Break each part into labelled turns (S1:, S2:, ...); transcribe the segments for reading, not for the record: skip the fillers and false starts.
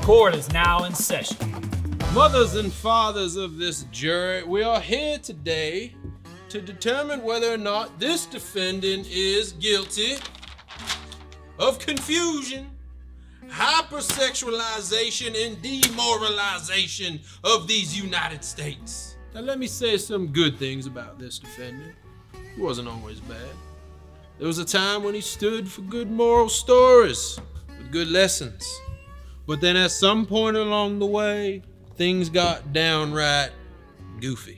S1: court is now in session.
S2: Mothers and fathers of this jury, we are here today to determine whether or not this defendant is guilty of confusion, hypersexualization, and demoralization of these United States. Now let me say some good things about this defendant. He wasn't always bad. There was a time when he stood for good moral stories with good lessons. But then at some point along the way, things got downright goofy.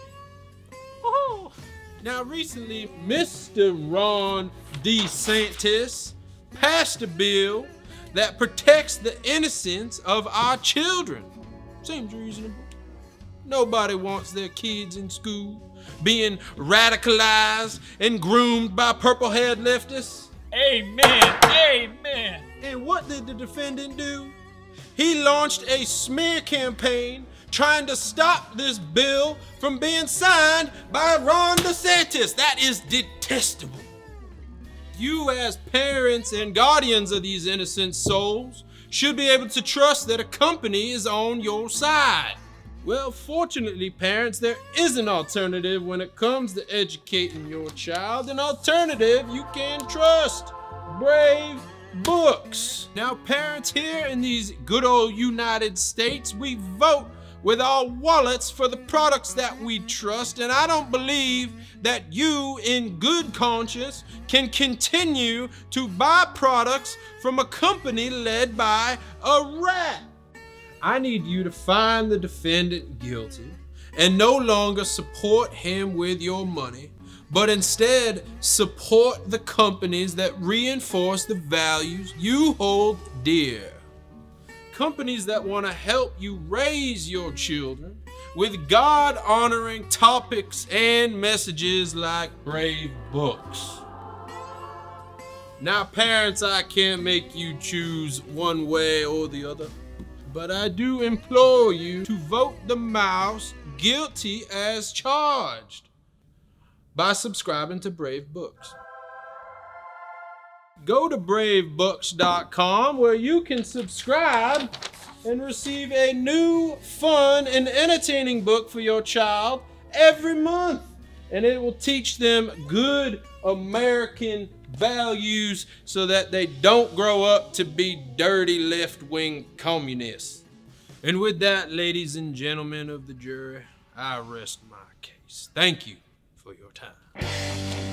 S2: Oh. Now recently, Mr. Ron DeSantis passed a bill that protects the innocence of our children. Seems reasonable. Nobody wants their kids in school being radicalized and groomed by purple-haired leftists.
S1: Amen, amen.
S2: And what did the defendant do? He launched a smear campaign trying to stop this bill from being signed by Ron DeSantis. That is detestable. You as parents and guardians of these innocent souls should be able to trust that a company is on your side. Well, fortunately, parents, there is an alternative when it comes to educating your child. An alternative you can trust. Brave Books. Now, parents, here in these good old United States, we vote with our wallets for the products that we trust, and I don't believe that you, in good conscience, can continue to buy products from a company led by a rat. I need you to find the defendant guilty and no longer support him with your money, but instead support the companies that reinforce the values you hold dear. Companies that want to help you raise your children with God-honoring topics and messages like Brave Books. Now, parents, I can't make you choose one way or the other, but I do implore you to vote the mouse guilty as charged by subscribing to Brave Books. Go to bravebooks.com where you can subscribe and receive a new, fun, and entertaining book for your child every month. And it will teach them good American values so that they don't grow up to be dirty left-wing communists. And with that, ladies and gentlemen of the jury, I rest my case. Thank you for your time.